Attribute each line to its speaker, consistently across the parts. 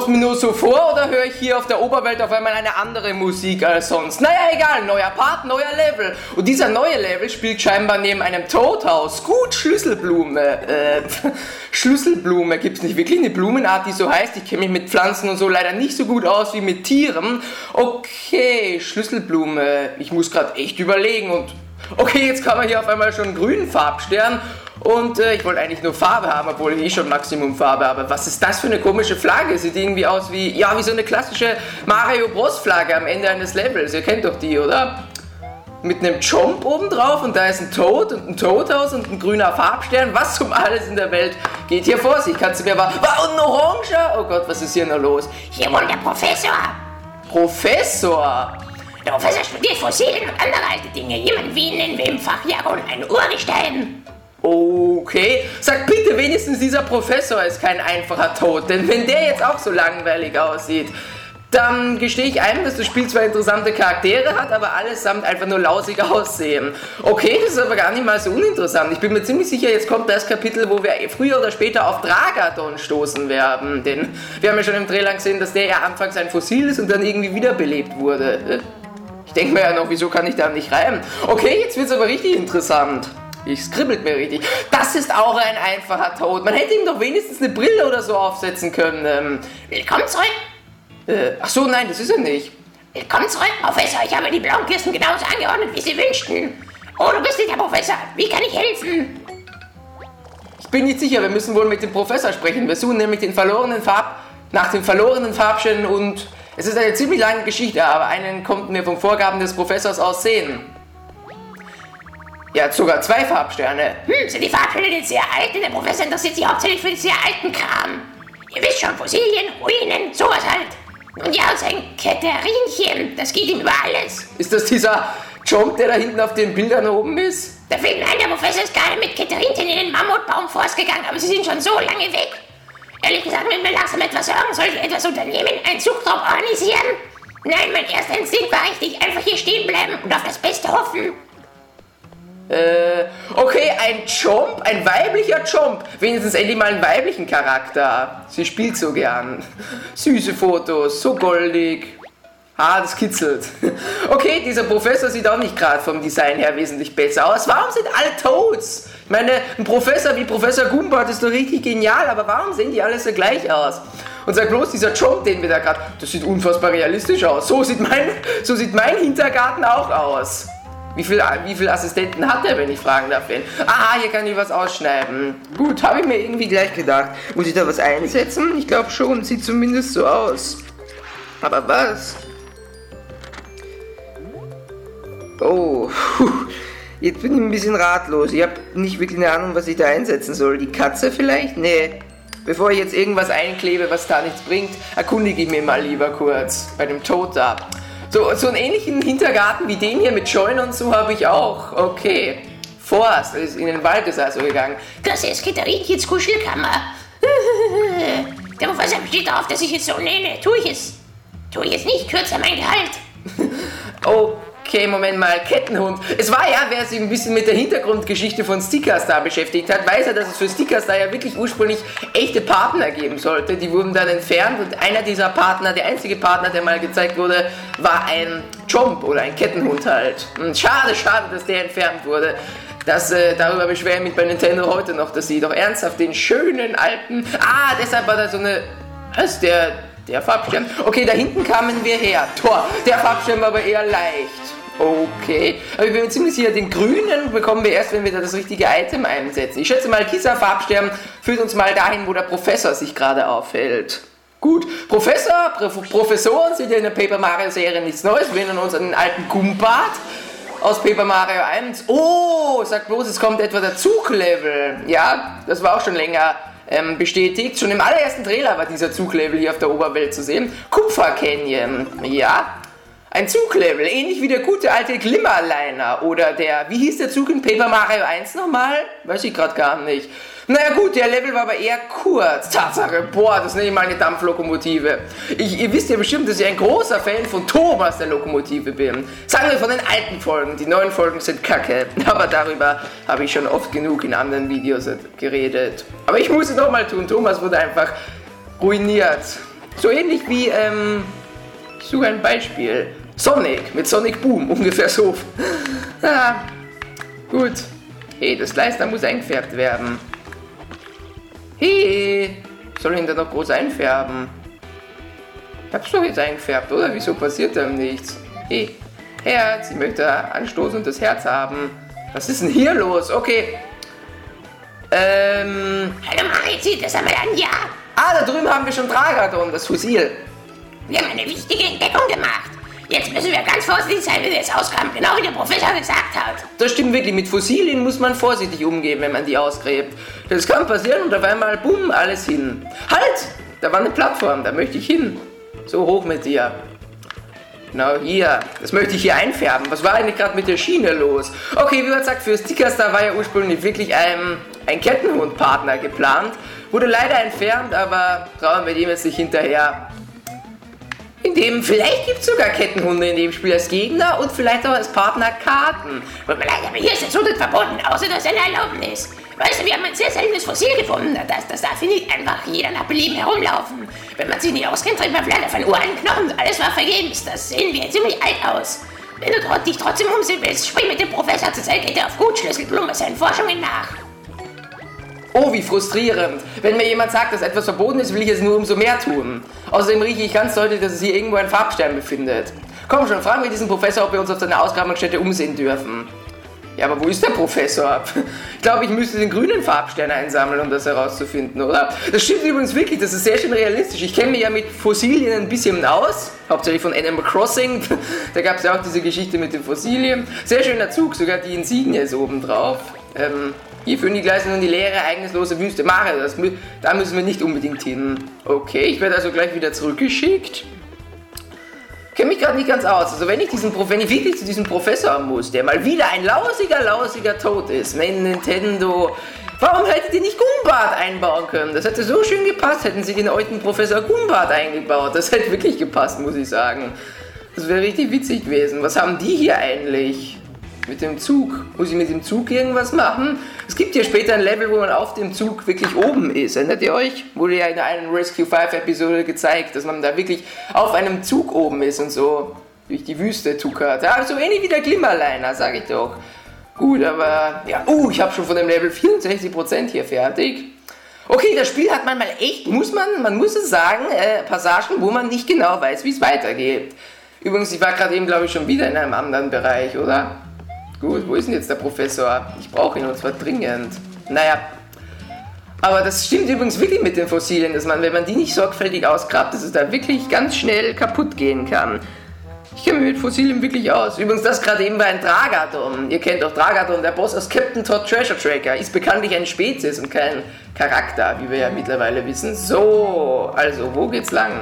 Speaker 1: Kommt mir nur so vor oder höre ich hier auf der Oberwelt auf einmal eine andere Musik als sonst? Naja, egal, neuer Part, neuer Level. Und dieser neue Level spielt scheinbar neben einem Todhaus. Gut, Schlüsselblume. Schlüsselblume. Gibt's nicht wirklich eine Blumenart, die so heißt? Ich kenne mich mit Pflanzen und so leider nicht so gut aus wie mit Tieren. Okay, Schlüsselblume. Ich muss gerade echt überlegen und... Okay, jetzt kann man hier auf einmal schon einen grünen Farbstern. Und ich wollte eigentlich nur Farbe haben, obwohl ich schon Maximum Farbe habe. Was ist das für eine komische Flagge? Sieht irgendwie aus wie, ja, wie so eine klassische Mario Bros Flagge am Ende eines Levels. Ihr kennt doch die, oder? Mit einem Jump oben drauf und da ist ein Toad und ein Todhaus und ein grüner Farbstern. Was um alles in der Welt geht hier vor sich? Kannst du mir mal... Und ein Oranger? Oh Gott, was ist hier noch los?
Speaker 2: Hier wohnt der Professor.
Speaker 1: Professor?
Speaker 2: Der Professor studiert Fossilien und andere alte Dinge. Jemand wie nennen wir im Fachjargon ein Urgestein.
Speaker 1: Okay, sag bitte wenigstens, dieser Professor ist kein einfacher Tod, denn wenn der jetzt auch so langweilig aussieht, dann gestehe ich ein, dass das Spiel zwar interessante Charaktere hat, aber allesamt einfach nur lausig aussehen. Okay, das ist aber gar nicht mal so uninteressant. Ich bin mir ziemlich sicher, jetzt kommt das Kapitel, wo wir früher oder später auf Dragaton stoßen werden, denn wir haben ja schon im Trailer gesehen, dass der ja anfangs ein Fossil ist und dann irgendwie wiederbelebt wurde. Ich denke mir ja noch, wieso kann ich da nicht reimen? Okay, jetzt wird's aber richtig interessant. Es kribbelt mir richtig. Das ist auch ein einfacher Tod. Man hätte ihm doch wenigstens eine Brille oder so aufsetzen können.
Speaker 2: Willkommen zurück.
Speaker 1: Ach so, nein, das ist er nicht.
Speaker 2: Willkommen zurück, Professor. Ich habe die blauen Kisten genauso angeordnet, wie Sie wünschten. Oh, du bist nicht der Professor. Wie kann ich helfen?
Speaker 1: Ich bin nicht sicher, wir müssen wohl mit dem Professor sprechen. Wir suchen nämlich nach den verlorenen Farbstellen und es ist eine ziemlich lange Geschichte, aber einen konnten wir vom Vorgaben des Professors aus sehen. Er hat sogar 2 Farbsterne.
Speaker 2: Sind die Farbsterne denn sehr alt? Denn der Professor interessiert sich hauptsächlich für den sehr alten Kram. Ihr wisst schon, Fossilien, Ruinen, sowas halt. Und ja, sein Ketterinchen, das geht ihm über alles.
Speaker 1: Ist das dieser Jump, der da hinten auf den Bildern oben ist?
Speaker 2: Da fehlt nein, der Professor ist gerade mit Ketterinchen in den Mammutbaumforst gegangen, aber sie sind schon so lange weg. Ehrlich gesagt, mit mir langsam etwas Sorgen. Soll ich etwas unternehmen? Einen Zuchtrupp organisieren? Nein, mein erster Instinkt war richtig. Einfach hier stehen bleiben und auf das Beste hoffen.
Speaker 1: Okay, ein Chomp, ein weiblicher Chomp. Wenigstens endlich mal einen weiblichen Charakter. Sie spielt so gern. Süße Fotos, so goldig. Das kitzelt. Okay, dieser Professor sieht auch nicht gerade vom Design her wesentlich besser aus. Warum sind alle Toads? Ich meine, ein Professor wie Professor Gumbart ist doch richtig genial, aber warum sehen die alle so gleich aus? Und sag bloß, dieser Chomp, den wir da gerade, das sieht unfassbar realistisch aus. So sieht mein Hintergarten auch aus. Wie viele Assistenten hat er, wenn ich fragen darf? Hier kann ich was ausschneiden. Gut, habe ich mir irgendwie gleich gedacht. Muss ich da was einsetzen? Ich glaube schon, sieht zumindest so aus. Aber was? Oh, jetzt bin ich ein bisschen ratlos. Ich habe nicht wirklich eine Ahnung, was ich da einsetzen soll. Die Katze vielleicht? Nee. Bevor ich jetzt irgendwas einklebe, was da nichts bringt, erkundige ich mich mal lieber kurz bei dem Tod da. So einen ähnlichen Hintergarten wie den hier mit Scheunen und so habe ich auch. Okay. Forst, ist in den Wald ist also gegangen.
Speaker 2: Das ist Ketterinchens Kuschelkammer. Der Professor besteht darauf, dass ich es so nenne. Tue ich es nicht, kürzer mein Gehalt.
Speaker 1: Okay, Moment mal, Kettenhund. Es war ja, wer sich ein bisschen mit der Hintergrundgeschichte von Stickerstar beschäftigt hat, weiß ja, dass es für Stickerstar ja wirklich ursprünglich echte Partner geben sollte. Die wurden dann entfernt und einer dieser Partner, der einzige Partner, der mal gezeigt wurde, war ein Chomp oder ein Kettenhund halt. Und schade, dass der entfernt wurde. Darüber beschwere ich mich bei Nintendo heute noch, dass sie doch ernsthaft den schönen alten... deshalb war da so eine... Was, der Farbstern? Okay, da hinten kamen wir her. Der Farbstern war aber eher leicht. Okay, aber ich bin mir ziemlich sicher, den grünen bekommen wir erst, wenn wir da das richtige Item einsetzen. Ich schätze mal, dieser Farbstern führt uns mal dahin, wo der Professor sich gerade aufhält. Gut, Professoren sind ja in der Paper Mario Serie nichts Neues. Wir erinnern uns an den alten Gumbart aus Paper Mario 1. Oh, sag bloß, es kommt etwa der Zuglevel. Ja, das war auch schon länger bestätigt. Schon im allerersten Trailer war dieser Zuglevel hier auf der Oberwelt zu sehen. Kupfer Canyon, ja. Ein Zuglevel, ähnlich wie der gute alte Glimmerliner oder wie hieß der Zug in Paper Mario 1 nochmal? Weiß ich gerade gar nicht. Naja gut, der Level war aber eher kurz. Tatsache, das nenne ich mal eine Dampflokomotive. Ihr wisst ja bestimmt, dass ich ein großer Fan von Thomas der Lokomotive bin. Sagen wir von den alten Folgen, die neuen Folgen sind kacke. Aber darüber habe ich schon oft genug in anderen Videos geredet. Aber ich muss es nochmal tun, Thomas wurde einfach ruiniert. So ähnlich wie, ich suche ein Beispiel. Sonic, mit Sonic Boom, ungefähr so. Ah, gut. Hey, das Gleis da muss eingefärbt werden. Hey, soll ich ihn da noch groß einfärben? Ich hab's doch jetzt eingefärbt, oder? Wieso passiert da nichts? Hey, Herz, ich möchte anstoßen und das Herz haben. Was ist denn hier los? Okay.
Speaker 2: Hallo Mari, zieh das einmal an, ja.
Speaker 1: Ah, da drüben haben wir schon Dragaton, das Fossil.
Speaker 2: Wir haben eine wichtige Entdeckung gemacht. Jetzt müssen wir ganz vorsichtig sein, wie wir es ausgraben, genau wie der Professor gesagt hat.
Speaker 1: Das stimmt wirklich, mit Fossilien muss man vorsichtig umgehen, wenn man die ausgräbt. Das kann passieren und auf einmal, bumm, alles hin. Halt! Da war eine Plattform, da möchte ich hin. So hoch mit dir. Genau hier. Das möchte ich hier einfärben. Was war eigentlich gerade mit der Schiene los? Okay, wie man sagt, für Stickerstar war ja ursprünglich wirklich ein Kettenhundpartner geplant. Wurde leider entfernt, aber trauen wir dem jetzt nicht hinterher. Vielleicht gibt es sogar Kettenhunde in dem Spiel als Gegner und vielleicht auch als Partner Karten.
Speaker 2: Tut mir leid, aber hier ist der Zutritt verboten, außer durch eine Erlaubnis. Weißt du, wir haben ein sehr seltenes Fossil gefunden. Das darf hier nicht einfach jeder nach Belieben herumlaufen. Wenn man sich nicht auskennt, trägt man vielleicht auf einen uralten Knochen. Alles war vergebens. Das sehen wir ziemlich alt aus. Wenn du dich trotzdem umsehen willst, sprich mit dem Professor. Zurzeit geht er auf gut Schlüsselblumen seinen Forschungen nach.
Speaker 1: Oh, wie frustrierend. Wenn mir jemand sagt, dass etwas verboten ist, will ich es nur umso mehr tun. Außerdem rieche ich ganz deutlich, dass es hier irgendwo einen Farbstern befindet. Komm schon, fragen wir diesen Professor, ob wir uns auf seiner Ausgrabungsstätte umsehen dürfen. Ja, aber wo ist der Professor? Ich glaube, ich müsste den grünen Farbstern einsammeln, um das herauszufinden, oder? Das stimmt übrigens wirklich, das ist sehr schön realistisch. Ich kenne mich ja mit Fossilien ein bisschen aus, hauptsächlich von Animal Crossing. Da gab es ja auch diese Geschichte mit den Fossilien. Sehr schöner Zug, sogar die Insignie ist oben drauf. Hier führen die Gleise nun die leere, ereignislose Wüste. Mario, da müssen wir nicht unbedingt hin. Okay, ich werde also gleich wieder zurückgeschickt. Ich kenne mich gerade nicht ganz aus. Also wenn ich wirklich zu diesem Professor muss, der mal wieder ein lausiger Toad ist, Nintendo, warum hättet ihr nicht Goombart einbauen können? Das hätte so schön gepasst, hätten sie den alten Professor Goombart eingebaut. Das hätte wirklich gepasst, muss ich sagen. Das wäre richtig witzig gewesen. Was haben die hier eigentlich? Mit dem Zug. Muss ich mit dem Zug irgendwas machen? Es gibt hier später ein Level, wo man auf dem Zug wirklich oben ist. Erinnert ihr euch? Wurde ja in einer Rescue 5 Episode gezeigt, dass man da wirklich auf einem Zug oben ist und so durch die Wüste tuckert. Ja, so ähnlich wie der Glimmerliner, sag ich doch. Gut, aber ja, ich habe schon von dem Level 64% hier fertig. Okay, das Spiel hat manchmal echt, man muss es sagen, Passagen, wo man nicht genau weiß, wie es weitergeht. Übrigens, ich war gerade eben, glaube ich, schon wieder in einem anderen Bereich, oder? Gut, wo ist denn jetzt der Professor? Ich brauche ihn und zwar dringend. Naja, aber das stimmt übrigens wirklich mit den Fossilien, dass man, wenn man die nicht sorgfältig ausgrabt, dass es da wirklich ganz schnell kaputt gehen kann. Ich kenne mich mit Fossilien wirklich aus. Übrigens, das gerade eben war ein Dragaton. Ihr kennt doch Dragaton, der Boss aus Captain Todd Treasure Tracker. Ist bekanntlich eine Spezies und kein Charakter, wie wir ja mittlerweile wissen. So, also, wo geht's lang?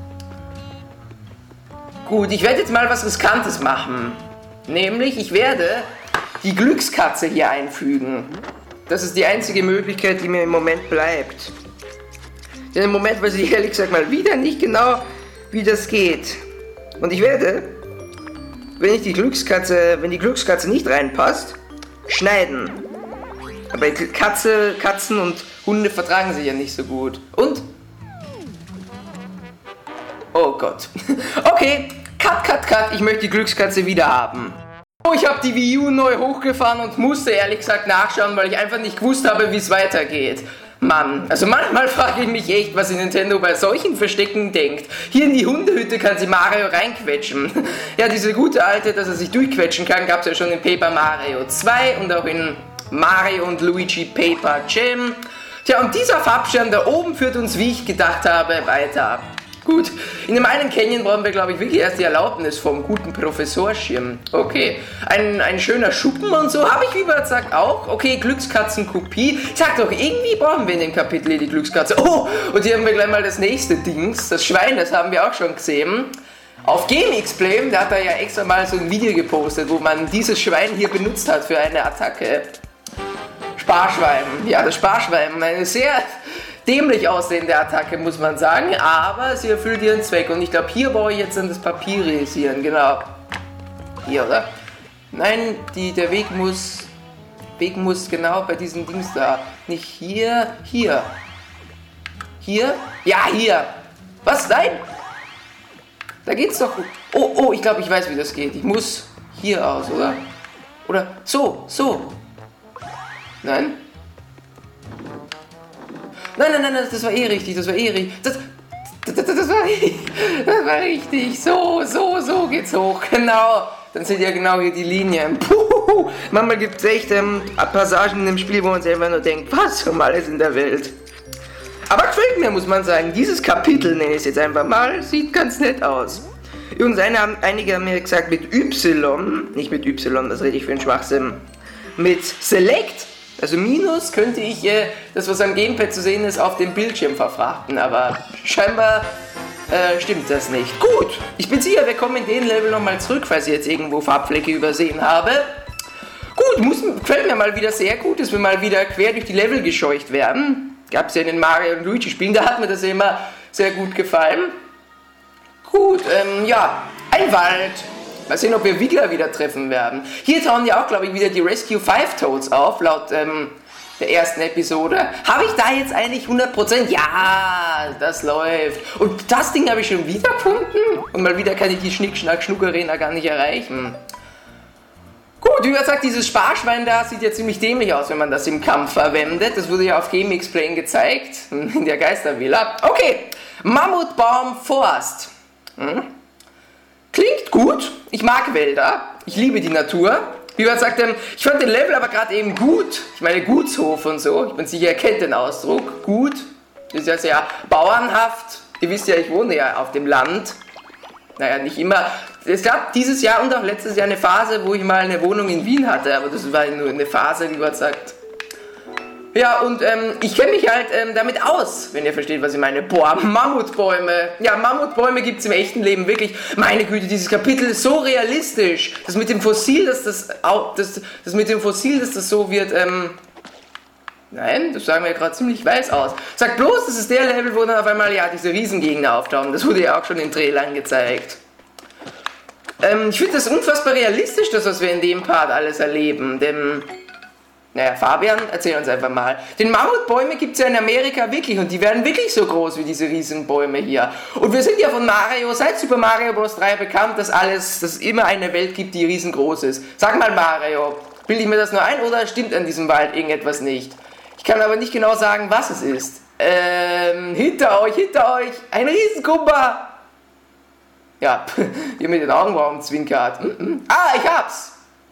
Speaker 1: Gut, ich werde jetzt mal was Riskantes machen. Nämlich, ich werde die Glückskatze hier einfügen. Das ist die einzige Möglichkeit, die mir im Moment bleibt. Denn im Moment weiß ich ehrlich gesagt mal wieder nicht genau, wie das geht. Und ich werde, wenn die Glückskatze nicht reinpasst, schneiden. Aber Katzen und Hunde vertragen sich ja nicht so gut. Und? Oh Gott. Okay. Cut, ich möchte die Glückskatze wieder haben. Oh, ich habe die Wii U neu hochgefahren und musste ehrlich gesagt nachschauen, weil ich einfach nicht gewusst habe, wie es weitergeht. Mann, also manchmal frage ich mich echt, was Nintendo bei solchen Verstecken denkt. Hier in die Hundehütte kann sie Mario reinquetschen. Ja, diese gute alte, dass er sich durchquetschen kann, gab es ja schon in Paper Mario 2 und auch in Mario und Luigi Paper Jam. Tja, und dieser Farbstern da oben führt uns, wie ich gedacht habe, weiter. Gut, in dem einen Canyon brauchen wir, glaube ich, wirklich erst die Erlaubnis vom guten Professorschirm. Okay, ein schöner Schuppen und so, habe ich wie man sagt auch. Okay, Glückskatzenkopie. Sag doch, irgendwie brauchen wir in dem Kapitel die Glückskatze. Oh, und hier haben wir gleich mal das nächste Dings, das Schwein, das haben wir auch schon gesehen. Auf GameXplain, da hat er ja extra mal so ein Video gepostet, wo man dieses Schwein hier benutzt hat für eine Attacke. Sparschwein, ja, das Sparschwein, eine sehr dämlich aussehende Attacke, muss man sagen, aber sie erfüllt ihren Zweck. Und ich glaube, hier brauche ich jetzt dann das Papierisieren, genau. Hier, oder? Nein, der Weg muss genau bei diesen Dings da. Nicht hier, hier. Hier? Ja, hier. Was? Nein! Da geht's doch. Oh, ich glaube, ich weiß, wie das geht. Ich muss hier aus, oder? Oder so. Nein? Nein, das war eh richtig. Das war richtig. So geht's hoch. Genau. Dann sind ja genau hier die Linien. Puh. Manchmal gibt es echt Passagen in dem Spiel, wo man sich einfach nur denkt, was um alles in der Welt. Aber gefällt mir, muss man sagen. Dieses Kapitel, nenne ich es jetzt einfach mal, sieht ganz nett aus. Übrigens, einige haben mir gesagt, mit Y, nicht mit Y, das rede ich für einen Schwachsinn, mit Select, also Minus, könnte ich das, was am Gamepad zu sehen ist, auf dem Bildschirm verfrachten, aber scheinbar stimmt das nicht. Gut, ich bin sicher, wir kommen in den Level nochmal zurück, falls ich jetzt irgendwo Farbflecke übersehen habe. Gut, gefällt mir mal wieder sehr gut, dass wir mal wieder quer durch die Level gescheucht werden. Gab es ja in den Mario und Luigi Spielen, da hat mir das ja immer sehr gut gefallen. Gut, ein Wald. Mal sehen, ob wir Wiggler wieder treffen werden. Hier tauchen ja auch, glaube ich, wieder die Rescue 5 Toads auf, laut der ersten Episode. Habe ich da jetzt eigentlich 100%? Ja, das läuft. Und das Ding habe ich schon wieder gefunden. Und mal wieder kann ich die Schnick-Schnack-Schnuck-Arena gar nicht erreichen. Gut, wie gesagt, dieses Sparschwein da sieht ja ziemlich dämlich aus, wenn man das im Kampf verwendet. Das wurde ja auf GameXplain gezeigt, in der Geistervilla. Okay, Mammutbaum Forst. Klingt gut, ich mag Wälder, ich liebe die Natur. Wie gesagt, ich fand den Level aber gerade eben gut. Ich meine Gutshof und so, ich bin sicher, ihr kennt den Ausdruck. Gut, das ist ja sehr bauernhaft. Ihr wisst ja, ich wohne ja auf dem Land. Naja, nicht immer. Es gab dieses Jahr und auch letztes Jahr eine Phase, wo ich mal eine Wohnung in Wien hatte, aber das war nur eine Phase, wie man sagt. Ja, und ich kenne mich halt damit aus, wenn ihr versteht, was ich meine. Boah, Mammutbäume. Ja, Mammutbäume gibt es im echten Leben wirklich. Meine Güte, dieses Kapitel ist so realistisch. Das mit dem Fossil, dass das so wird, nein, das sagen wir ja gerade ziemlich weiß aus. Sag bloß, das ist der Level, wo dann auf einmal ja diese Riesengegner auftauchen. Das wurde ja auch schon in Trailern gezeigt. Ich finde das unfassbar realistisch, das, was wir in dem Part alles erleben, denn... Naja, Fabian, erzähl uns einfach mal. Den Mammutbäume gibt es ja in Amerika wirklich und die werden wirklich so groß wie diese Riesenbäume hier. Und wir sind ja von Mario, seit Super Mario Bros. 3 bekannt, dass es immer eine Welt gibt, die riesengroß ist. Sag mal Mario, bilde ich mir das nur ein oder stimmt an diesem Wald irgendetwas nicht? Ich kann aber nicht genau sagen, was es ist. Hinter euch, ein Riesengumba! Ja, hier mit den Augenbrauen zwinkert. Ah, ich hab's!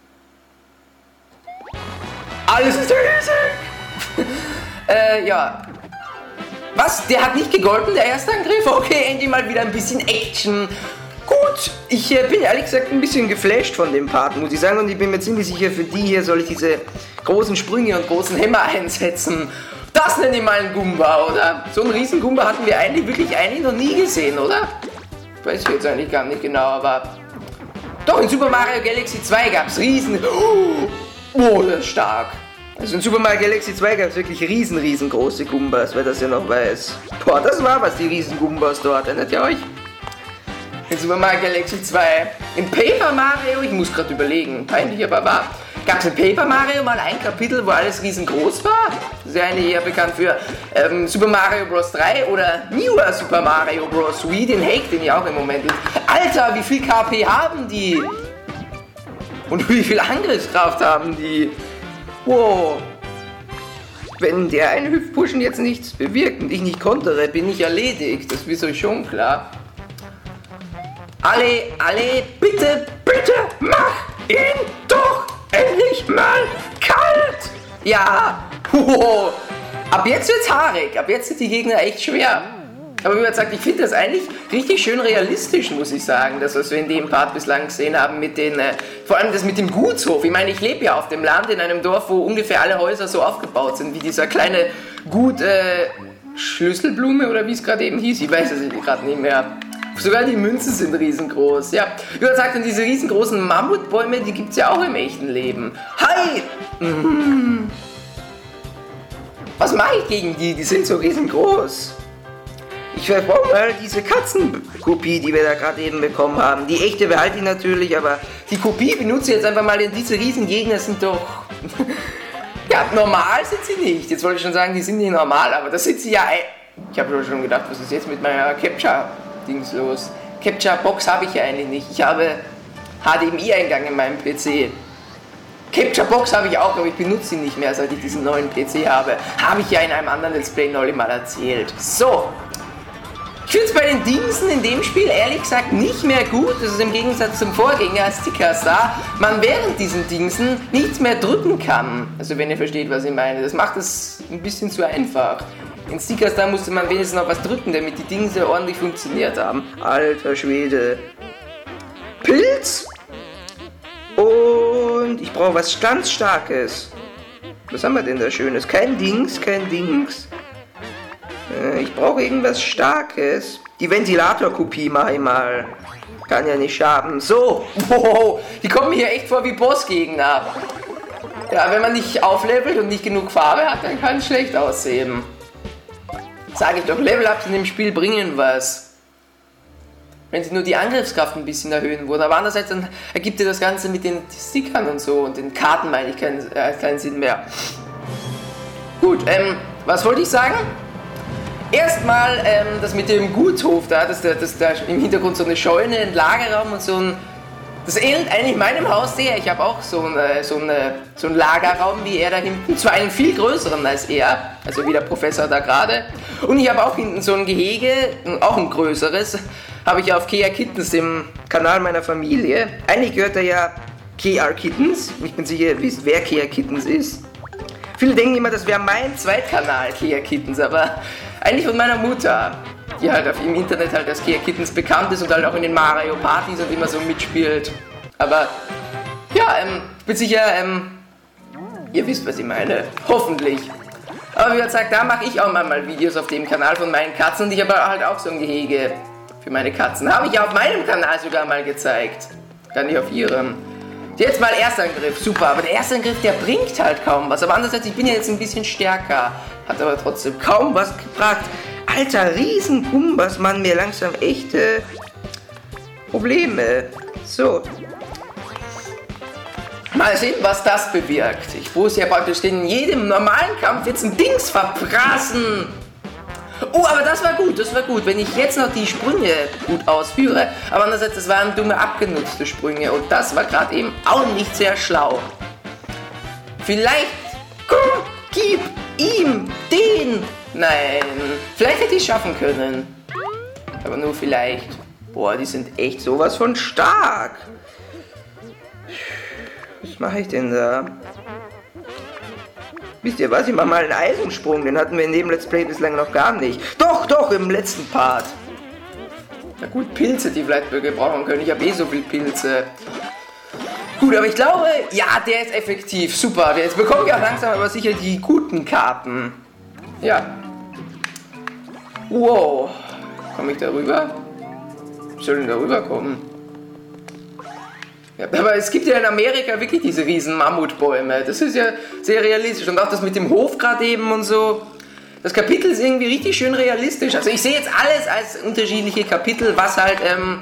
Speaker 1: Alles ist riesig! Ja. Was? Der hat nicht gegolten, der erste Angriff? Okay, endlich mal wieder ein bisschen Action. Gut, ich bin ehrlich gesagt ein bisschen geflasht von dem Part, muss ich sagen. Und ich bin mir ziemlich sicher, für die hier soll ich diese großen Sprünge und großen Hämmer einsetzen. Das nenne ich mal ein Goomba, oder? So einen riesen Goomba hatten wir wirklich noch nie gesehen, oder? Ich weiß jetzt eigentlich gar nicht genau, aber... Doch, in Super Mario Galaxy 2 gab es riesen... Oh, das ist stark. Also in Super Mario Galaxy 2 gab es wirklich riesengroße Goombas, wer das ja noch weiß. Boah, das war was, die riesen Goombas dort, erinnert ihr euch? In Super Mario Galaxy 2. In Paper Mario, ich muss gerade überlegen, peinlich aber wahr. Gab es in Paper Mario mal ein Kapitel, wo alles riesengroß war? Das ist ja eigentlich eher bekannt für Super Mario Bros. 3 oder Newer Super Mario Bros. Wii, den Hake, den ich auch im Moment liebe. Alter, wie viel KP haben die? Und wie viel Angriffskraft haben die? Wow. Wenn der eine Hüftpushen jetzt nichts bewirkt und ich nicht kontere, bin ich erledigt. Das ist euch schon klar. Alle, bitte, mach ihn doch endlich mal kalt! Ja! Wow. Ab jetzt wird's haarig. Ab jetzt sind die Gegner echt schwer. Aber wie man sagt, ich finde das eigentlich richtig schön realistisch, muss ich sagen, das, was wir in dem Part bislang gesehen haben, mit den, vor allem das mit dem Gutshof. Ich meine, ich lebe ja auf dem Land in einem Dorf, wo ungefähr alle Häuser so aufgebaut sind, wie dieser kleine Schlüsselblume oder wie es gerade eben hieß, ich weiß es gerade nicht mehr. Sogar die Münzen sind riesengroß, ja. Wie man sagt, und diese riesengroßen Mammutbäume, die gibt es ja auch im echten Leben. Hi! Was mache ich gegen die? Die sind so riesengroß. Ich brauche mal diese Katzenkopie, die wir da gerade eben bekommen haben. Die echte behalte ich natürlich, aber die Kopie benutze ich jetzt einfach mal, denn diese Riesengegner sind doch... ja, normal sind sie nicht. Jetzt wollte ich schon sagen, die sind nicht normal, aber das sind sie ja Ich habe schon gedacht, was ist jetzt mit meiner Capture-Dings los? Capture-Box habe ich ja eigentlich nicht. Ich habe HDMI-Eingang in meinem PC. Capture-Box habe ich auch, aber ich benutze sie nicht mehr, seit ich diesen neuen PC habe. Habe ich ja in einem anderen Let's Play neulich mal erzählt. So. Ich finde es bei den Dingsen in dem Spiel ehrlich gesagt nicht mehr gut. Das ist im Gegensatz zum Vorgänger Sticker Star, man während diesen Dingsen nichts mehr drücken kann. Also wenn ihr versteht, was ich meine. Das macht es ein bisschen zu einfach. In Sticker Star musste man wenigstens noch was drücken, damit die Dingse ordentlich funktioniert haben. Alter Schwede. Pilz? Und ich brauche was ganz Starkes. Was haben wir denn da Schönes? Kein Dings. Ich brauche irgendwas Starkes. Die Ventilatorkopie mache ich mal. Kann ja nicht schaden. So, wow, die kommen hier echt vor wie Bossgegner. Ja, wenn man nicht auflevelt und nicht genug Farbe hat, dann kann es schlecht aussehen. Sage ich doch, Level-Ups in dem Spiel bringen was. Wenn sie nur die Angriffskraft ein bisschen erhöhen würden. Aber andererseits dann ergibt dir das Ganze mit den Stickern und so und den Karten, meine ich, keinen Sinn mehr. Gut, was wollte ich sagen? Erstmal das mit dem Gutshof da, dass da im Hintergrund so eine Scheune, ein Lagerraum und so ein... Das ähnelt eigentlich meinem Haus sehr. Ich habe auch so einen Lagerraum wie er da hinten, zwar einen viel größeren als er, also wie der Professor da gerade. Und ich habe auch hinten so ein Gehege, auch ein größeres, habe ich auf KR Kittens, dem Kanal meiner Familie. Eigentlich gehört er ja KR Kittens. Ich bin sicher, ihr wisst, wer KR Kittens ist. Viele denken immer, das wäre mein Zweitkanal, KR Kittens, aber eigentlich von meiner Mutter, die halt im Internet halt als KR Kittens bekannt ist und halt auch in den Mario Partys und immer so mitspielt. Aber ja, ich bin sicher, ihr wisst, was ich meine. Hoffentlich. Aber wie gesagt, da mache ich auch mal Videos auf dem Kanal von meinen Katzen und ich habe halt auch so ein Gehege für meine Katzen. Habe ich auf meinem Kanal sogar mal gezeigt. Gar nicht auf ihrem. Jetzt mal Erstangriff, super, aber der Erstangriff, der bringt halt kaum was. Aber andererseits, ich bin ja jetzt ein bisschen stärker, hat aber trotzdem kaum was gebracht. Alter, Riesenpumbas, Mann, mir langsam echte Probleme. So. Mal sehen, was das bewirkt. Ich muss ja praktisch in jedem normalen Kampf jetzt ein Dings verprassen. Oh, aber das war gut, wenn ich jetzt noch die Sprünge gut ausführe. Aber andererseits, das waren dumme, abgenutzte Sprünge und das war gerade eben auch nicht sehr schlau. Vielleicht, komm, gib ihm den. Nein, vielleicht hätte ich es schaffen können. Aber nur vielleicht. Boah, die sind echt sowas von stark. Was mache ich denn da? Wisst ihr was, ich mache mal einen Eisensprung, den hatten wir in dem Let's Play bislang noch gar nicht. Doch, im letzten Part. Na gut, Pilze, die vielleicht wir gebrauchen können. Ich habe eh so viel Pilze. Gut, aber ich glaube, ja, der ist effektiv. Super, jetzt bekommen wir auch langsam aber sicher die guten Karten. Ja. Wow. Komme ich da rüber? Wie soll ich denn da rüberkommen? Ja, aber es gibt ja in Amerika wirklich diese riesen Mammutbäume. Das ist ja sehr realistisch. Und auch das mit dem Hof gerade eben und so. Das Kapitel ist irgendwie richtig schön realistisch. Also ich sehe jetzt alles als unterschiedliche Kapitel, was halt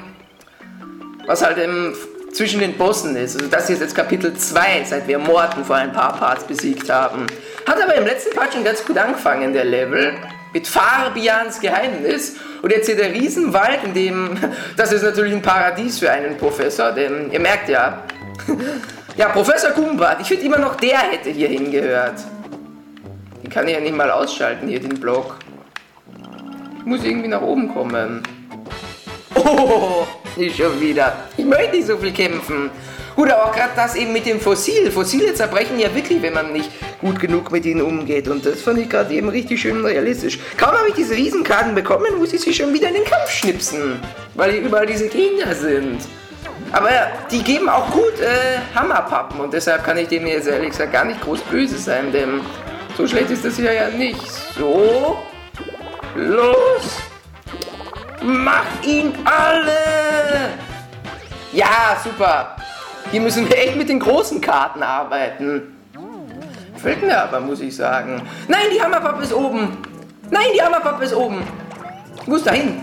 Speaker 1: zwischen den Bossen ist. Also das hier ist jetzt Kapitel 2, seit wir Morten vor ein paar Parts besiegt haben. Hat aber im letzten Part schon ganz gut angefangen, der Level. Mit Fabians Geheimnis. Und jetzt hier der Riesenwald, in dem... Das ist natürlich ein Paradies für einen Professor, denn ihr merkt ja... Ja, Professor Gumbat, ich finde immer noch, der hätte hier hingehört. Den kann ich ja nicht mal ausschalten, hier den Block. Ich muss irgendwie nach oben kommen. Oh, nicht schon wieder. Ich möchte nicht so viel kämpfen. Gut, aber auch gerade das eben mit dem Fossil. Fossile zerbrechen ja wirklich, wenn man nicht gut genug mit ihnen umgeht. Und das fand ich gerade eben richtig schön realistisch. Kaum habe ich diese Riesenkarten bekommen, muss ich sie schon wieder in den Kampf schnipsen. Weil hier überall diese Gegner sind. Aber die geben auch gut Hammerpappen. Und deshalb kann ich dem jetzt ehrlich gesagt gar nicht groß böse sein. Denn so schlecht ist das hier ja nicht. So. Los. Mach ihn alle. Ja, super. Hier müssen wir echt mit den großen Karten arbeiten. Gefällt mir aber, muss ich sagen. Nein, die Hammerpappe ist oben. Nein, die Hammerpappe ist oben. Ich muss dahin.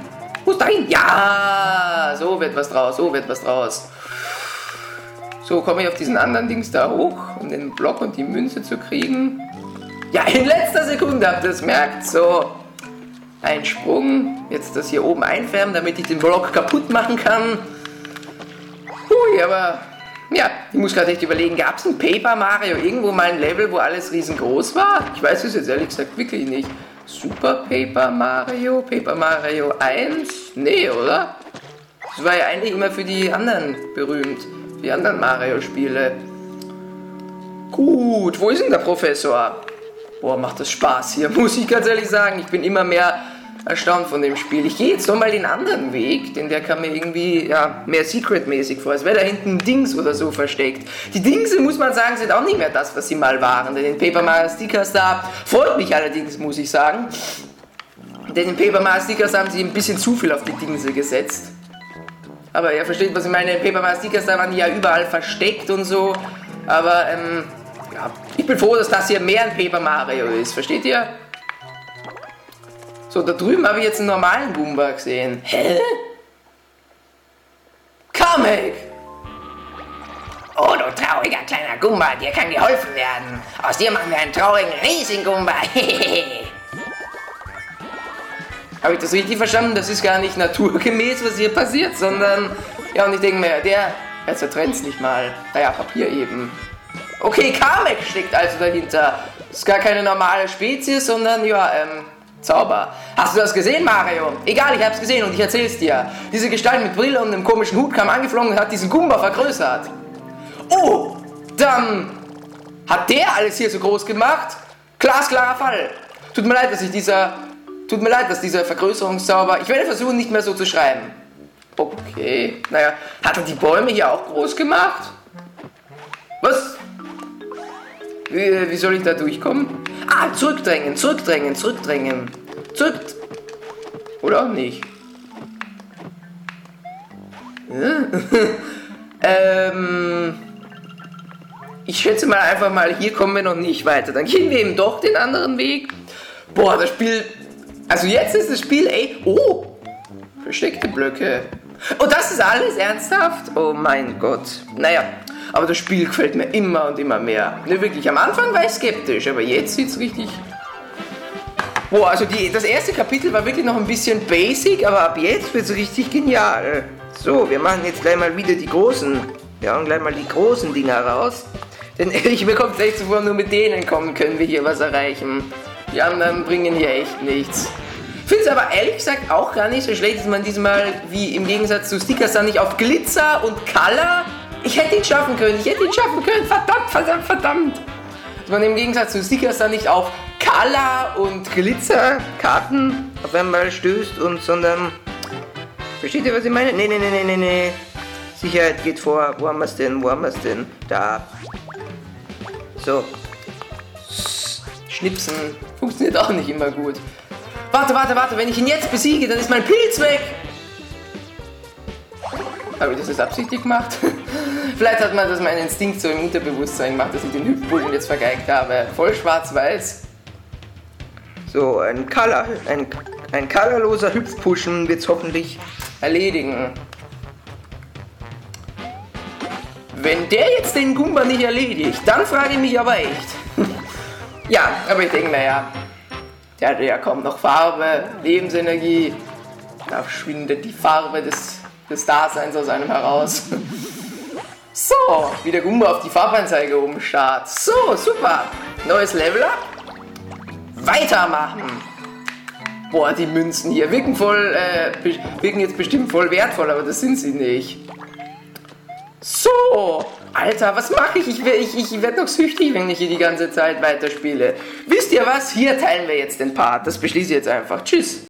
Speaker 1: Ja, so wird was draus. So, komme ich auf diesen anderen Dings da hoch, um den Block und die Münze zu kriegen. Ja, in letzter Sekunde habt ihr es merkt. So. Ein Sprung. Jetzt das hier oben einfärben, damit ich den Block kaputt machen kann. Hui, aber... Ja, ich muss gerade echt überlegen, gab es in Paper Mario irgendwo mal ein Level, wo alles riesengroß war? Ich weiß es jetzt ehrlich gesagt wirklich nicht. Super Paper Mario 1? Nee, oder? Das war ja eigentlich immer für die anderen berühmt. Für die anderen Mario-Spiele. Gut, wo ist denn der Professor? Boah, macht das Spaß hier, muss ich ganz ehrlich sagen. Ich bin immer mehr erstaunt von dem Spiel. Ich gehe jetzt doch mal den anderen Weg, denn der kam mir irgendwie ja, mehr Secret-mäßig vor. Es wäre da hinten Dings oder so versteckt. Die Dingse, muss man sagen, sind auch nicht mehr das, was sie mal waren. Denn in Paper Mario Sticker Star freut mich allerdings, muss ich sagen. Denn in Paper Mario Sticker Star haben sie ein bisschen zu viel auf die Dingse gesetzt. Aber ihr versteht, was ich meine. In Paper Mario Sticker Star waren die ja überall versteckt und so. Aber ja, ich bin froh, dass das hier mehr ein Paper Mario ist. Versteht ihr? So, da drüben habe ich jetzt einen normalen Goomba gesehen. Hä? Kamek!
Speaker 2: Oh, du trauriger kleiner Goomba, dir kann geholfen werden. Aus dir machen wir einen traurigen Riesen-Goomba.
Speaker 1: Habe ich das richtig verstanden? Das ist gar nicht naturgemäß, was hier passiert, sondern... Ja, und ich denke mir, der zertrennt es nicht mal. Naja, Papier eben. Okay, Kamek steckt also dahinter. Das ist gar keine normale Spezies, sondern, ja, Zauber. Hast du das gesehen, Mario? Egal, ich hab's gesehen und ich erzähl's dir. Diese Gestalt mit Brille und einem komischen Hut kam angeflogen und hat diesen Goomba vergrößert. Oh, dann hat der alles hier so groß gemacht? Glasklarer Fall. Tut mir leid, dass dieser Vergrößerungszauber... Ich werde versuchen, nicht mehr so zu schreiben. Okay, naja, hat er die Bäume hier auch groß gemacht? Was? Wie soll ich da durchkommen? Ah, zurückdrängen. Oder auch nicht? Ich schätze mal einfach mal, hier kommen wir noch nicht weiter. Dann gehen wir eben doch den anderen Weg. Boah, das Spiel... Also jetzt ist das Spiel, ey... Oh! Versteckte Blöcke. Oh, das ist alles ernsthaft? Oh mein Gott. Naja, aber das Spiel gefällt mir immer und immer mehr. Ne, wirklich, am Anfang war ich skeptisch, aber jetzt sieht's richtig... Boah, also das erste Kapitel war wirklich noch ein bisschen basic, aber ab jetzt wird's richtig genial. So, wir machen jetzt gleich mal wieder die großen... Wir hauen gleich mal die großen Dinger raus. Denn ich bekomme gleich zuvor, nur mit denen können wir hier was erreichen. Die anderen bringen hier echt nichts. Ich finde es aber ehrlich gesagt auch gar nicht so schlecht, dass man diesmal, wie im Gegensatz zu Sticker Star, nicht auf Glitzer und Color... Ich hätte ihn schaffen können, verdammt. Dass man im Gegensatz zu Sticker Star nicht auf Color und Glitzerkarten auf einmal stößt sondern... Versteht ihr, was ich meine? Nee. Sicherheit geht vor. Wo haben wir es denn? Da. So. Schnipsen. Funktioniert auch nicht immer gut. Warte. Wenn ich ihn jetzt besiege, dann ist mein Pilz weg. Habe ich das jetzt absichtlich gemacht? Vielleicht hat man das mein Instinkt so im Unterbewusstsein gemacht, dass ich den Hüpfbuschen jetzt vergeigt habe. Voll schwarz-weiß. So, ein colorloser Hüpfpuschen wird es hoffentlich erledigen. Wenn der jetzt den Goomba nicht erledigt, dann frage ich mich aber echt. Ja, aber ich denke, naja, der hat ja kaum noch Farbe, Lebensenergie. Da schwindet die Farbe des Daseins aus einem heraus. So, wie der Goomba auf die Farbanzeige oben starrt. So, super. Neues Level up. Weitermachen. Boah, die Münzen hier wirken jetzt bestimmt voll wertvoll, aber das sind sie nicht. So, Alter, was mache ich? Ich werde noch süchtig, wenn ich hier die ganze Zeit weiterspiele. Wisst ihr was? Hier teilen wir jetzt den Part. Das beschließe ich jetzt einfach. Tschüss.